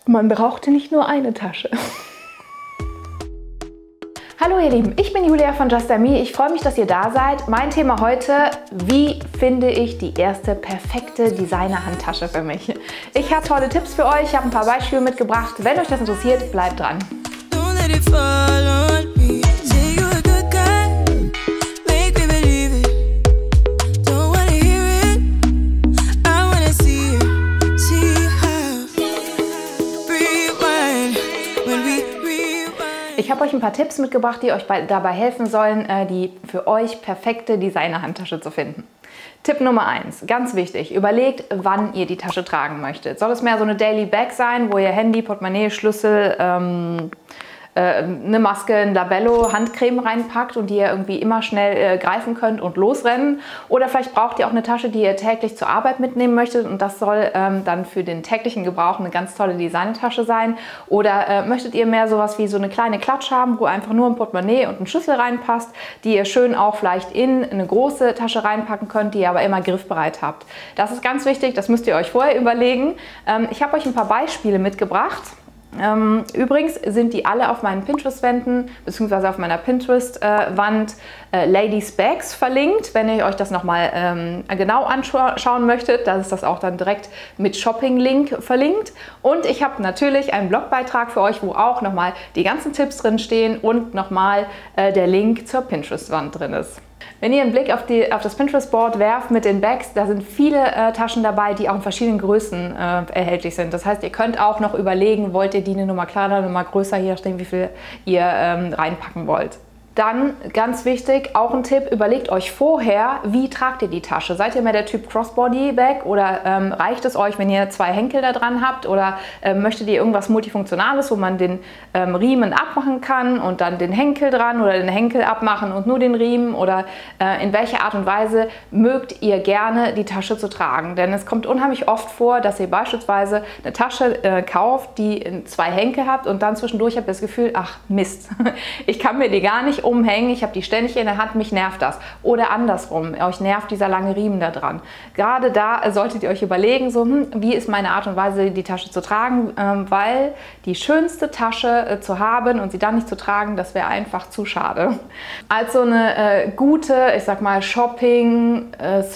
Man brauchte nicht nur eine Tasche. Hallo ihr Lieben, ich bin Julia von Just Me. Ich freue mich, dass ihr da seid. Mein Thema heute: Wie finde ich die erste perfekte Designer-Handtasche für mich? Ich habe tolle Tipps für euch, ich habe ein paar Beispiele mitgebracht. Wenn euch das interessiert, bleibt dran. Ich habe euch ein paar Tipps mitgebracht, die euch dabei helfen sollen, die für euch perfekte Designer-Handtasche zu finden. Tipp Nummer 1, ganz wichtig: Überlegt, wann ihr die Tasche tragen möchtet. Soll es mehr so eine Daily Bag sein, wo ihr Handy, Portemonnaie, Schlüssel, eine Maske, ein Labello, Handcreme reinpackt und die ihr irgendwie immer schnell greifen könnt und losrennen? Oder vielleicht braucht ihr auch eine Tasche, die ihr täglich zur Arbeit mitnehmen möchtet, und das soll dann für den täglichen Gebrauch eine ganz tolle Designertasche sein. Oder möchtet ihr mehr sowas wie so eine kleine Klatsch haben, wo einfach nur ein Portemonnaie und ein Schlüssel reinpasst, die ihr schön auch vielleicht in eine große Tasche reinpacken könnt, die ihr aber immer griffbereit habt? Das ist ganz wichtig, das müsst ihr euch vorher überlegen. Ich habe euch ein paar Beispiele mitgebracht. Übrigens sind die alle auf meinen Pinterest-Wänden bzw. auf meiner Pinterest-Wand Ladies Bags verlinkt. Wenn ihr euch das nochmal genau anschauen möchtet, da ist das auch dann direkt mit Shopping-Link verlinkt. Und ich habe natürlich einen Blogbeitrag für euch, wo auch nochmal die ganzen Tipps drin stehen und nochmal der Link zur Pinterest-Wand drin ist. Wenn ihr einen Blick auf das Pinterest-Board werft mit den Bags, da sind viele Taschen dabei, die auch in verschiedenen Größen erhältlich sind. Das heißt, ihr könnt auch noch überlegen, wollt ihr die eine Nummer kleiner, eine Nummer größer, je nachdem, wie viel ihr reinpacken wollt. Dann, ganz wichtig, auch ein Tipp: Überlegt euch vorher, wie tragt ihr die Tasche. Seid ihr mehr der Typ Crossbody-Bag oder reicht es euch, wenn ihr zwei Henkel da dran habt? Oder möchtet ihr irgendwas Multifunktionales, wo man den Riemen abmachen kann und dann den Henkel dran, oder den Henkel abmachen und nur den Riemen? Oder in welcher Art und Weise mögt ihr gerne die Tasche zu tragen? Denn es kommt unheimlich oft vor, dass ihr beispielsweise eine Tasche kauft, die zwei Henkel habt, und dann zwischendurch habt ihr das Gefühl: ach Mist, ich kann mir die gar nicht umhängen, ich habe die ständig in der Hand, mich nervt das. Oder andersrum, euch nervt dieser lange Riemen da dran. Gerade da solltet ihr euch überlegen, so, wie ist meine Art und Weise, die Tasche zu tragen, weil die schönste Tasche zu haben und sie dann nicht zu tragen, das wäre einfach zu schade. Also eine gute, ich sag mal, Shopping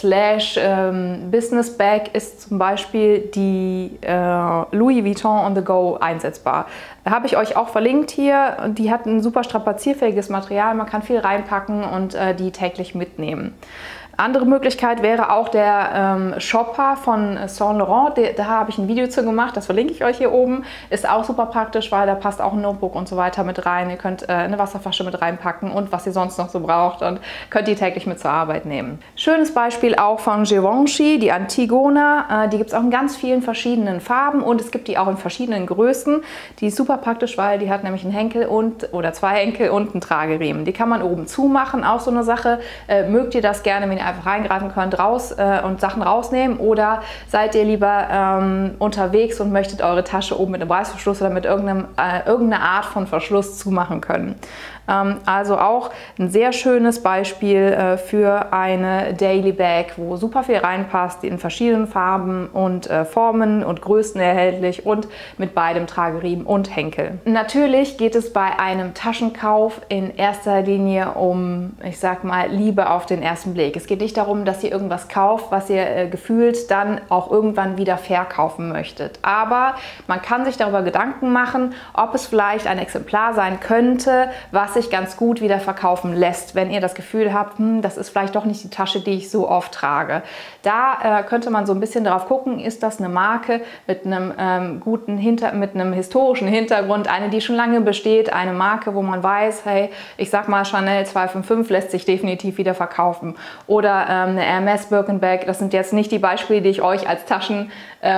Business Bag ist zum Beispiel die Louis Vuitton on the Go einsetzbar. Habe ich euch auch verlinkt hier. Die hat ein super strapazierfähiges Material, man kann viel reinpacken und die täglich mitnehmen. Andere Möglichkeit wäre auch der Shopper von Saint Laurent. Da habe ich ein Video zu gemacht, das verlinke ich euch hier oben. Ist auch super praktisch, weil da passt auch ein Notebook und so weiter mit rein. Ihr könnt eine Wasserflasche mit reinpacken und was ihr sonst noch so braucht, und könnt die täglich mit zur Arbeit nehmen. Schönes Beispiel auch von Givenchy, die Antigona. Die gibt es auch in ganz vielen verschiedenen Farben, und es gibt die auch in verschiedenen Größen. Die ist super praktisch, weil die hat nämlich einen Henkel oder zwei Henkel und einen Trageriemen. Die kann man oben zumachen, auch so eine Sache. Mögt ihr das gerne, wenn ihr einfach reingreifen könnt, raus und Sachen rausnehmen? Oder seid ihr lieber unterwegs und möchtet eure Tasche oben mit einem Reißverschluss oder mit irgendeiner Art von Verschluss zumachen können? Also auch ein sehr schönes Beispiel für eine Daily Bag, wo super viel reinpasst, in verschiedenen Farben und Formen und Größen erhältlich und mit beidem Trageriemen und Henkel. Natürlich geht es bei einem Taschenkauf in erster Linie um, ich sag mal, Liebe auf den ersten Blick. Es geht nicht darum, dass ihr irgendwas kauft, was ihr gefühlt dann auch irgendwann wieder verkaufen möchtet. Aber man kann sich darüber Gedanken machen, ob es vielleicht ein Exemplar sein könnte, was sich ganz gut wieder verkaufen lässt, wenn ihr das Gefühl habt, das ist vielleicht doch nicht die Tasche, die ich so oft trage. Da könnte man so ein bisschen drauf gucken: Ist das eine Marke mit einem mit einem historischen Hintergrund, eine, die schon lange besteht, eine Marke, wo man weiß, hey, ich sag mal, Chanel 255 lässt sich definitiv wieder verkaufen. Oder eine Hermes Birkenbag. Das sind jetzt nicht die Beispiele, die ich euch als Taschen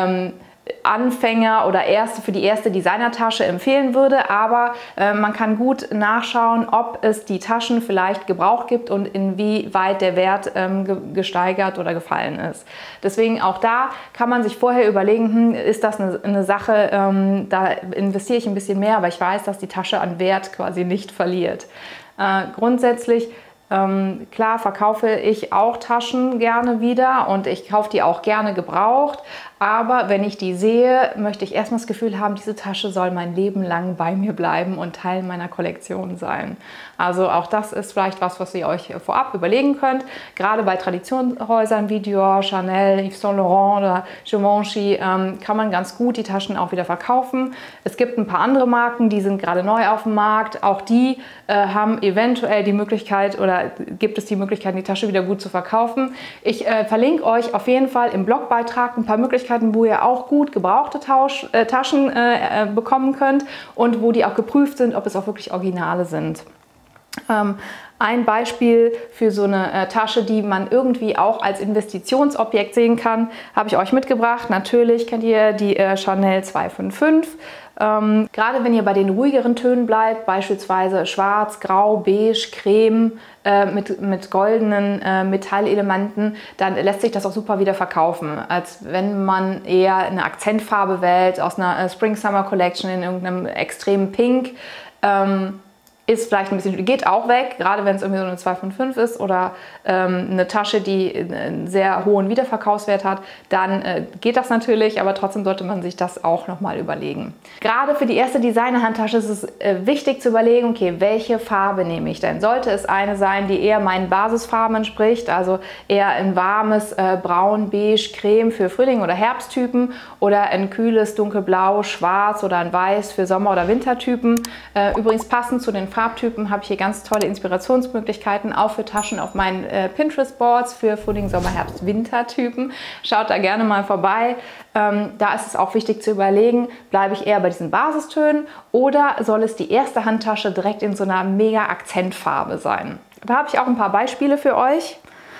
Anfänger oder für die erste Designertasche empfehlen würde, aber man kann gut nachschauen, ob es die Taschen vielleicht gebraucht gibt und inwieweit der Wert gesteigert oder gefallen ist. Deswegen auch da kann man sich vorher überlegen, ist das eine Sache, da investiere ich ein bisschen mehr, aber ich weiß, dass die Tasche an Wert quasi nicht verliert. Grundsätzlich klar verkaufe ich auch Taschen gerne wieder und ich kaufe die auch gerne gebraucht, Aber wenn ich die sehe, möchte ich erstmal das Gefühl haben, diese Tasche soll mein Leben lang bei mir bleiben und Teil meiner Kollektion sein. Also auch das ist vielleicht was ihr euch vorab überlegen könnt. Gerade bei Traditionshäusern wie Dior, Chanel, Yves Saint Laurent oder Givenchy kann man ganz gut die Taschen auch wieder verkaufen. Es gibt ein paar andere Marken, die sind gerade neu auf dem Markt. Auch die haben eventuell die Möglichkeit oder gibt es die Möglichkeit, die Tasche wieder gut zu verkaufen. Ich verlinke euch auf jeden Fall im Blogbeitrag ein paar Möglichkeiten, wo ihr auch gut gebrauchte Taschen bekommen könnt und wo die auch geprüft sind, ob es auch wirklich Originale sind. Ein Beispiel für so eine Tasche, die man irgendwie auch als Investitionsobjekt sehen kann, habe ich euch mitgebracht. Natürlich kennt ihr die Chanel 255. Gerade wenn ihr bei den ruhigeren Tönen bleibt, beispielsweise schwarz, grau, beige, creme mit goldenen Metallelementen, dann lässt sich das auch super wieder verkaufen, als wenn man eher eine Akzentfarbe wählt aus einer Spring-Summer Collection in irgendeinem extremen Pink. Ist vielleicht ein bisschen, geht auch weg, gerade wenn es irgendwie so eine 255 ist oder eine Tasche, die einen sehr hohen Wiederverkaufswert hat, dann geht das natürlich, aber trotzdem sollte man sich das auch nochmal überlegen. Gerade für die erste Designer-Handtasche ist es wichtig zu überlegen, okay, welche Farbe nehme ich denn? Sollte es eine sein, die eher meinen Basisfarben entspricht, also eher ein warmes Braun, Beige, Creme für Frühling- oder Herbsttypen oder ein kühles Dunkelblau, Schwarz oder ein Weiß für Sommer- oder Wintertypen. Übrigens passend zu den Farbtypen habe ich hier ganz tolle Inspirationsmöglichkeiten, auch für Taschen auf meinen Pinterest-Boards für Frühling, Sommer, Herbst, Winter-Typen. Schaut da gerne mal vorbei. Da ist es auch wichtig zu überlegen, bleibe ich eher bei diesen Basistönen oder soll es die erste Handtasche direkt in so einer mega Akzentfarbe sein? Da habe ich auch ein paar Beispiele für euch.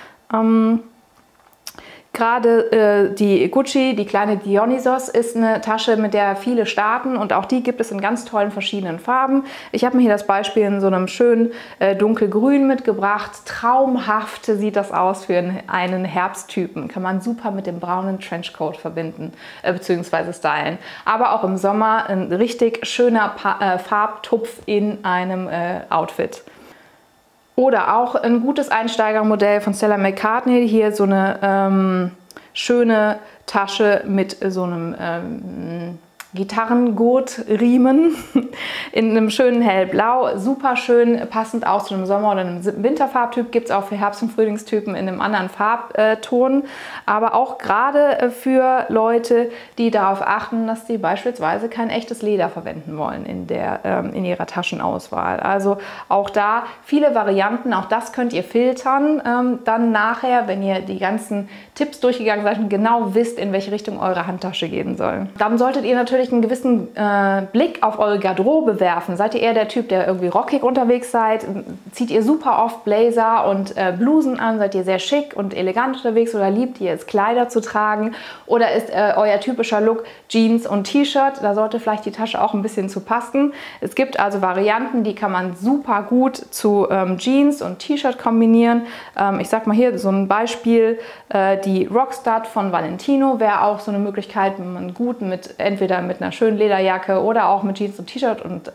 Gerade die Gucci, die kleine Dionysos, ist eine Tasche, mit der viele starten und auch die gibt es in ganz tollen verschiedenen Farben. Ich habe mir hier das Beispiel in so einem schönen dunkelgrün mitgebracht. Traumhaft sieht das aus für einen Herbsttypen. Kann man super mit dem braunen Trenchcoat verbinden bzw. stylen. Aber auch im Sommer ein richtig schöner Farbtupf in einem Outfit. Oder auch ein gutes Einsteigermodell von Stella McCartney. Hier so eine schöne Tasche mit so einem Gitarrengurtriemen in einem schönen hellblau. Super schön, passend auch zu einem Sommer- oder einem Winterfarbtyp. Gibt es auch für Herbst- und Frühlingstypen in einem anderen Farbton. Aber auch gerade für Leute, die darauf achten, dass sie beispielsweise kein echtes Leder verwenden wollen in ihrer Taschenauswahl. Also auch da viele Varianten. Auch das könnt ihr filtern. Dann nachher, wenn ihr die ganzen Tipps durchgegangen seid und genau wisst, in welche Richtung eure Handtasche gehen soll. Dann solltet ihr natürlich einen gewissen Blick auf eure Garderobe werfen. Seid ihr eher der Typ, der irgendwie rockig unterwegs seid? Zieht ihr super oft Blazer und Blusen an? Seid ihr sehr schick und elegant unterwegs oder liebt ihr es, Kleider zu tragen? Oder ist euer typischer Look Jeans und T-Shirt? Da sollte vielleicht die Tasche auch ein bisschen zu passen. Es gibt also Varianten, die kann man super gut zu Jeans und T-Shirt kombinieren. Ich sag mal hier so ein Beispiel, die Rockstud von Valentino wäre auch so eine Möglichkeit, wenn man gut entweder mit einer schönen Lederjacke oder auch mit Jeans und T-Shirt und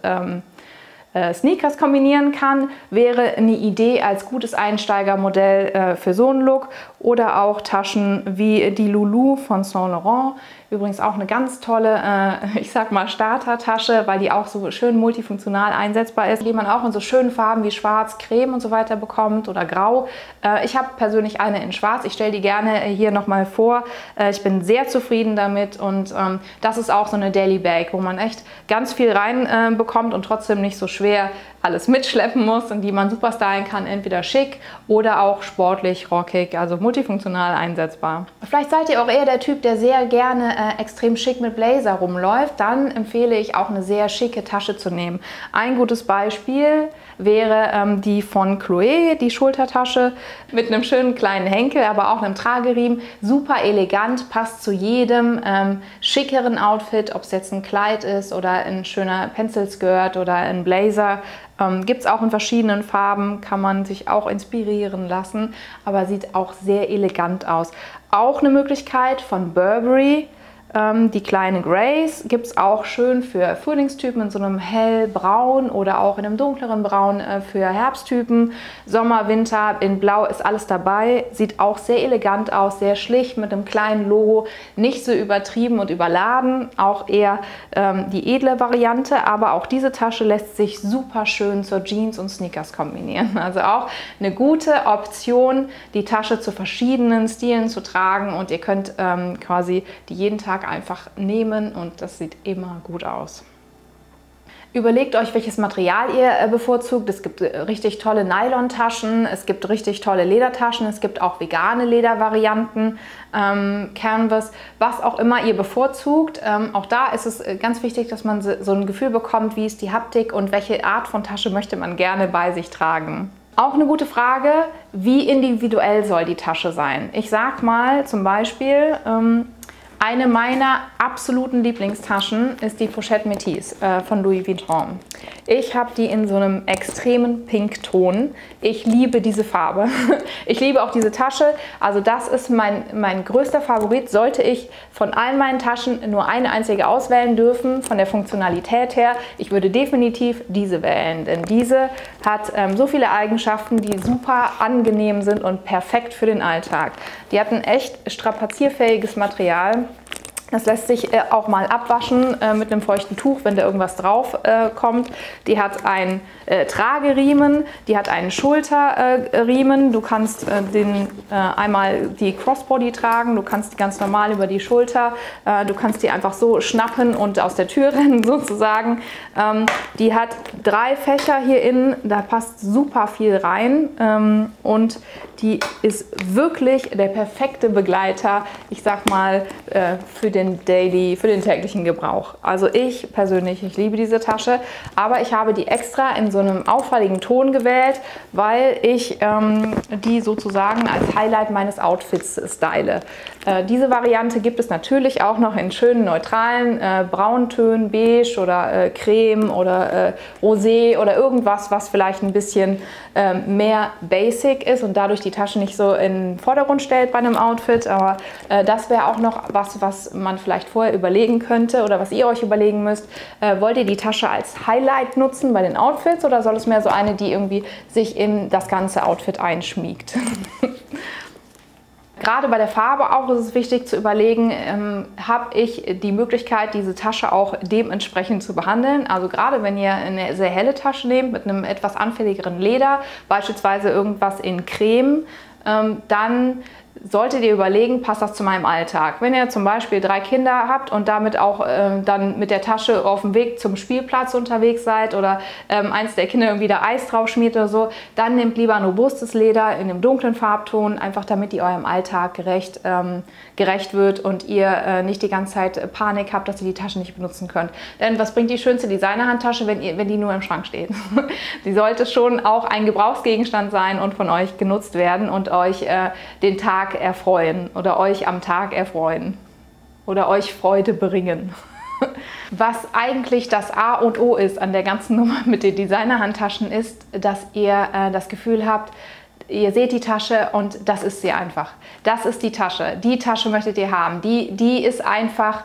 Sneakers kombinieren kann, wäre eine Idee als gutes Einsteigermodell für so einen Look. Oder auch Taschen wie die Loulou von Saint Laurent. Übrigens auch eine ganz tolle, ich sag mal, Startertasche, weil die auch so schön multifunktional einsetzbar ist, die man auch in so schönen Farben wie Schwarz, Creme und so weiter bekommt oder Grau. Ich habe persönlich eine in Schwarz. Ich stelle die gerne hier nochmal vor. Ich bin sehr zufrieden damit und das ist auch so eine Daily Bag, wo man echt ganz viel rein bekommt und trotzdem nicht so schwer alles mitschleppen muss und die man super stylen kann, entweder schick oder auch sportlich, rockig, also multifunktional einsetzbar. Vielleicht seid ihr auch eher der Typ, der sehr gerne extrem schick mit Blazer rumläuft, dann empfehle ich auch eine sehr schicke Tasche zu nehmen. Ein gutes Beispiel wäre die von Chloé, die Schultertasche mit einem schönen kleinen Henkel, aber auch einem Trageriemen. Super elegant, passt zu jedem schickeren Outfit, ob es jetzt ein Kleid ist oder ein schöner Pencil-Skirt oder ein Blazer. Gibt es auch in verschiedenen Farben, kann man sich auch inspirieren lassen, aber sieht auch sehr elegant aus. Auch eine Möglichkeit von Burberry, Die kleine Grace gibt es auch schön für Frühlingstypen in so einem hellbraun oder auch in einem dunkleren Braun für Herbsttypen. Sommer, Winter in Blau ist alles dabei. Sieht auch sehr elegant aus, sehr schlicht mit einem kleinen Logo. Nicht so übertrieben und überladen, auch eher die edle Variante. Aber auch diese Tasche lässt sich super schön zur Jeans und Sneakers kombinieren. Also auch eine gute Option, die Tasche zu verschiedenen Stilen zu tragen. Und ihr könnt quasi die jeden Tag einfach nehmen und das sieht immer gut aus. Überlegt euch, welches Material ihr bevorzugt. Es gibt richtig tolle Nylon-Taschen, es gibt richtig tolle Ledertaschen, es gibt auch vegane Ledervarianten, Canvas, was auch immer ihr bevorzugt. Auch da ist es ganz wichtig, dass man so ein Gefühl bekommt, wie ist die Haptik und welche Art von Tasche möchte man gerne bei sich tragen. Auch eine gute Frage, wie individuell soll die Tasche sein? Ich sag mal zum Beispiel, eine meiner absoluten Lieblingstaschen ist die Pochette Métis von Louis Vuitton. Ich habe die in so einem extremen Pinkton. Ich liebe diese Farbe. Ich liebe auch diese Tasche. Also das ist mein größter Favorit. Sollte ich von allen meinen Taschen nur eine einzige auswählen dürfen, von der Funktionalität her, ich würde definitiv diese wählen. Denn diese hat so viele Eigenschaften, die super angenehm sind und perfekt für den Alltag. Die hat ein echt strapazierfähiges Material. Das lässt sich auch mal abwaschen mit einem feuchten Tuch, wenn da irgendwas drauf kommt. Die hat einen Trageriemen, die hat einen Schulterriemen. Du kannst einmal die Crossbody tragen, du kannst die ganz normal über die Schulter, du kannst die einfach so schnappen und aus der Tür rennen sozusagen. Die hat 3 Fächer hier innen, da passt super viel rein und die ist wirklich der perfekte Begleiter, ich sag mal, für den täglichen Gebrauch. Also ich persönlich, ich liebe diese Tasche, aber ich habe die extra in so einem auffälligen Ton gewählt, weil ich die sozusagen als Highlight meines Outfits style. Diese Variante gibt es natürlich auch noch in schönen neutralen Brauntönen, beige oder Creme oder Rosé oder irgendwas, was vielleicht ein bisschen mehr basic ist und dadurch die Tasche nicht so in den Vordergrund stellt bei einem Outfit. Aber das wäre auch noch was man vielleicht vorher überlegen könnte oder was ihr euch überlegen müsst. Wollt ihr die Tasche als Highlight nutzen bei den Outfits oder soll es mehr so eine, die irgendwie sich in das ganze Outfit einschmiegt? Gerade bei der Farbe auch ist es wichtig zu überlegen, habe ich die Möglichkeit, diese Tasche auch dementsprechend zu behandeln. Also gerade wenn ihr eine sehr helle Tasche nehmt mit einem etwas anfälligeren Leder, beispielsweise irgendwas in Creme, dann solltet ihr überlegen, passt das zu meinem Alltag. Wenn ihr zum Beispiel 3 Kinder habt und damit auch dann mit der Tasche auf dem Weg zum Spielplatz unterwegs seid oder eins der Kinder irgendwie da Eis drauf schmiert oder so, dann nehmt lieber ein robustes Leder in einem dunklen Farbton, einfach damit ihr eurem Alltag gerecht wird und ihr nicht die ganze Zeit Panik habt, dass ihr die Tasche nicht benutzen könnt. Denn was bringt die schönste Designerhandtasche, wenn die nur im Schrank steht? Die sollte schon auch ein Gebrauchsgegenstand sein und von euch genutzt werden und euch den Tag erfreuen oder euch am Tag erfreuen oder euch Freude bringen. Was eigentlich das A und O ist an der ganzen Nummer mit den Designerhandtaschen ist, dass ihr das Gefühl habt, ihr seht die Tasche und das ist sie einfach. Das ist die Tasche. Die Tasche möchtet ihr haben. Die ist einfach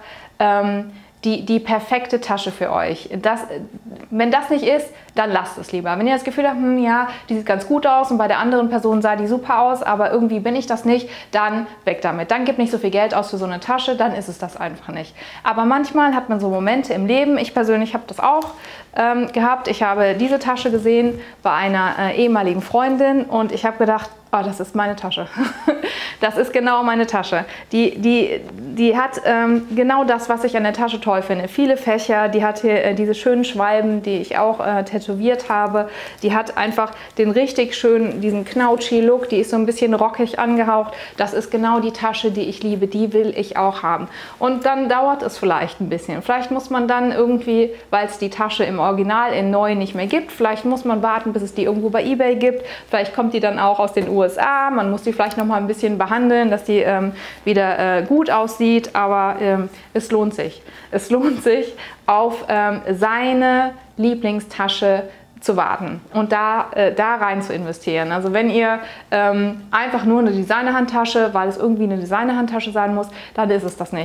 die perfekte Tasche für euch. Wenn das nicht ist, dann lasst es lieber. Wenn ihr das Gefühl habt, ja, die sieht ganz gut aus und bei der anderen Person sah die super aus, aber irgendwie bin ich das nicht, dann weg damit. Dann gebt nicht so viel Geld aus für so eine Tasche, dann ist es das einfach nicht. Aber manchmal hat man so Momente im Leben, ich persönlich habe das auch gehabt. Ich habe diese Tasche gesehen bei einer ehemaligen Freundin und ich habe gedacht, oh, das ist meine Tasche. Das ist genau meine Tasche. Die hat genau das, was ich an der Tasche toll finde. Viele Fächer, die hat hier diese schönen Schwalben, die ich auch tätowiert habe. Die hat einfach den richtig schönen, diesen Knautschi-Look, die ist so ein bisschen rockig angehaucht. Das ist genau die Tasche, die ich liebe, die will ich auch haben. Und dann dauert es vielleicht ein bisschen. Vielleicht muss man dann irgendwie, weil es die Tasche im Original in neu nicht mehr gibt, vielleicht muss man warten, bis es die irgendwo bei eBay gibt. Vielleicht kommt die dann auch aus den USA. Man muss die vielleicht noch mal ein bisschen behandeln, dass die wieder gut aussieht. Aber es lohnt sich. Es lohnt sich, auf seine Lieblingstasche zu warten und da rein zu investieren. Also wenn ihr einfach nur eine Designerhandtasche, weil es irgendwie eine Designerhandtasche sein muss, dann ist es das nicht.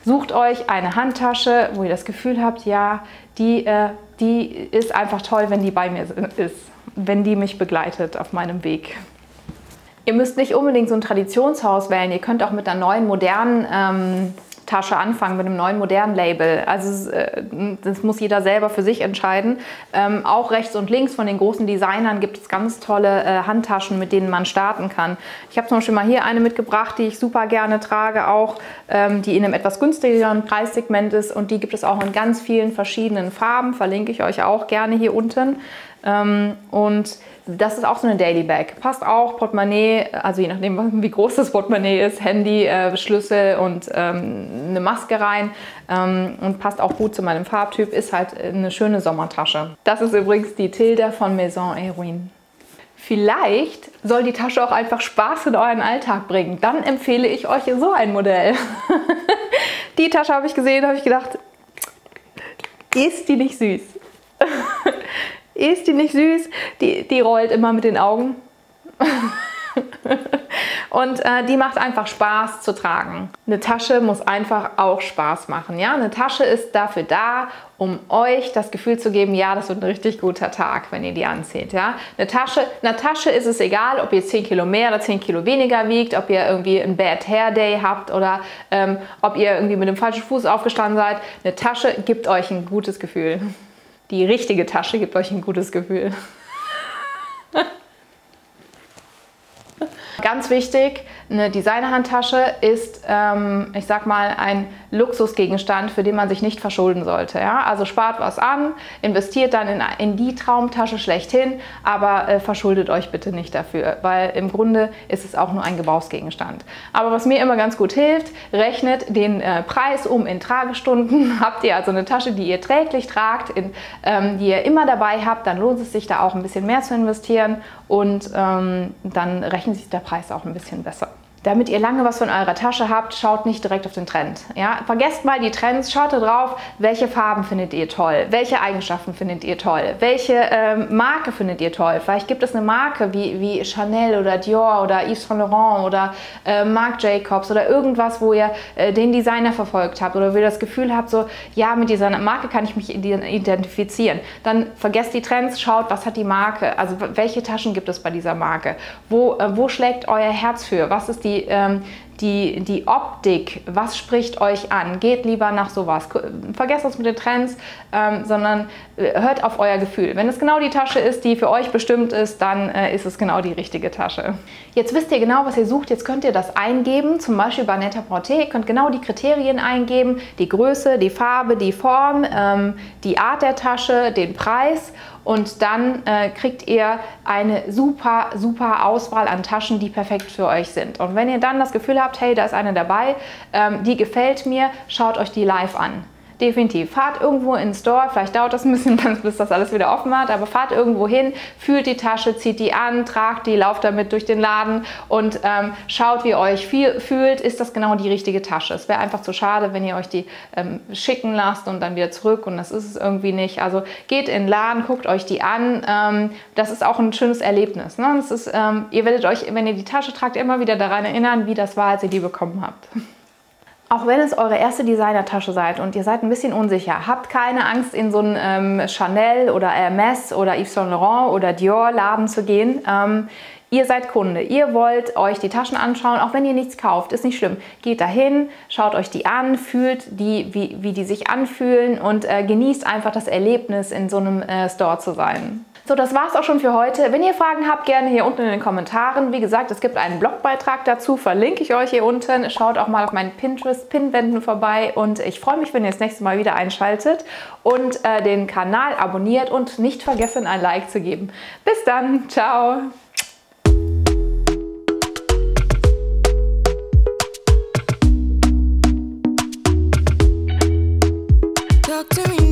Sucht euch eine Handtasche, wo ihr das Gefühl habt, ja, die ist einfach toll, wenn die bei mir ist, wenn die mich begleitet auf meinem Weg. Ihr müsst nicht unbedingt so ein Traditionshaus wählen, ihr könnt auch mit einer neuen, modernen Tasche anfangen, mit einem neuen, modernen Label. Also das muss jeder selber für sich entscheiden. Auch rechts und links von den großen Designern gibt es ganz tolle Handtaschen, mit denen man starten kann. Ich habe zum Beispiel mal hier eine mitgebracht, die ich super gerne trage, auch die in einem etwas günstigeren Preissegment ist, und die gibt es auch in ganz vielen verschiedenen Farben, verlinke ich euch auch gerne hier unten. Und das ist auch so eine Daily Bag. Passt auch, Portemonnaie, also je nachdem, wie groß das Portemonnaie ist, Handy, Schlüssel und eine Maske rein, und passt auch gut zu meinem Farbtyp, ist halt eine schöne Sommertasche. Das ist übrigens die Tilda von Maison & Ruine. Vielleicht soll die Tasche auch einfach Spaß in euren Alltag bringen. Dann empfehle ich euch so ein Modell. Die Tasche habe ich gesehen, habe ich gedacht, ist die nicht süß? Ist die nicht süß? Die rollt immer mit den Augen. Und die macht einfach Spaß zu tragen. Eine Tasche muss einfach auch Spaß machen. Ja? Eine Tasche ist dafür da, um euch das Gefühl zu geben, ja, das wird ein richtig guter Tag, wenn ihr die anzieht. Ja? Einer Tasche ist es egal, ob ihr 10 Kilo mehr oder 10 Kilo weniger wiegt, ob ihr irgendwie einen Bad Hair Day habt oder ob ihr irgendwie mit dem falschen Fuß aufgestanden seid. Eine Tasche gibt euch ein gutes Gefühl. Die richtige Tasche gibt euch ein gutes Gefühl. Ganz wichtig, eine Designerhandtasche ist, ich sag mal, ein Luxusgegenstand, für den man sich nicht verschulden sollte. Ja? Also spart was an, investiert dann in die Traumtasche schlechthin, aber verschuldet euch bitte nicht dafür, weil im Grunde ist es auch nur ein Gebrauchsgegenstand. Aber was mir immer ganz gut hilft, rechnet den Preis um in Tragestunden. Habt ihr also eine Tasche, die ihr täglich tragt, die ihr immer dabei habt, dann lohnt es sich da auch ein bisschen mehr zu investieren, und dann rechnet sich der Preis auch ein bisschen besser. Damit ihr lange was von eurer Tasche habt, schaut nicht direkt auf den Trend. Ja? Vergesst mal die Trends, schaut da drauf, welche Farben findet ihr toll, welche Eigenschaften findet ihr toll, welche Marke findet ihr toll. Vielleicht gibt es eine Marke wie Chanel oder Dior oder Yves Saint Laurent oder Marc Jacobs oder irgendwas, wo ihr den Designer verfolgt habt oder wo ihr das Gefühl habt, so, ja, mit dieser Marke kann ich mich identifizieren. Dann vergesst die Trends, schaut, was hat die Marke, also welche Taschen gibt es bei dieser Marke, wo schlägt euer Herz für, was ist die Optik, was spricht euch an? Geht lieber nach sowas. Vergesst das mit den Trends, sondern hört auf euer Gefühl. Wenn es genau die Tasche ist, die für euch bestimmt ist, dann ist es genau die richtige Tasche. Jetzt wisst ihr genau, was ihr sucht. Jetzt könnt ihr das eingeben, zum Beispiel bei Net-a-Porter. Ihr könnt genau die Kriterien eingeben, die Größe, die Farbe, die Form, die Art der Tasche, den Preis. Und dann kriegt ihr eine super, super Auswahl an Taschen, die perfekt für euch sind. Und wenn ihr dann das Gefühl habt, hey, da ist eine dabei, die gefällt mir, schaut euch die live an. Definitiv. Fahrt irgendwo in den Store, vielleicht dauert das ein bisschen, bis das alles wieder offen hat, aber fahrt irgendwo hin, fühlt die Tasche, zieht die an, tragt die, lauft damit durch den Laden und schaut, wie ihr euch fühlt. Ist das genau die richtige Tasche? Es wäre einfach zu schade, wenn ihr euch die schicken lasst und dann wieder zurück und das ist es irgendwie nicht. Also geht in den Laden, guckt euch die an. Das ist auch ein schönes Erlebnis. Ne? Das ist, ihr werdet euch, wenn ihr die Tasche tragt, immer wieder daran erinnern, wie das war, als ihr die bekommen habt. Auch wenn es eure erste Designertasche seid und ihr seid ein bisschen unsicher, habt keine Angst, in so einen Chanel oder Hermes oder Yves Saint Laurent oder Dior Laden zu gehen. Ihr seid Kunde, ihr wollt euch die Taschen anschauen, auch wenn ihr nichts kauft, ist nicht schlimm. Geht dahin, schaut euch die an, fühlt die, wie die sich anfühlen und genießt einfach das Erlebnis, in so einem Store zu sein. So, das war's auch schon für heute. Wenn ihr Fragen habt, gerne hier unten in den Kommentaren. Wie gesagt, es gibt einen Blogbeitrag dazu, verlinke ich euch hier unten. Schaut auch mal auf meinen Pinterest-Pinwänden vorbei und ich freue mich, wenn ihr das nächste Mal wieder einschaltet und den Kanal abonniert und nicht vergessen, ein Like zu geben. Bis dann, ciao! Talk to me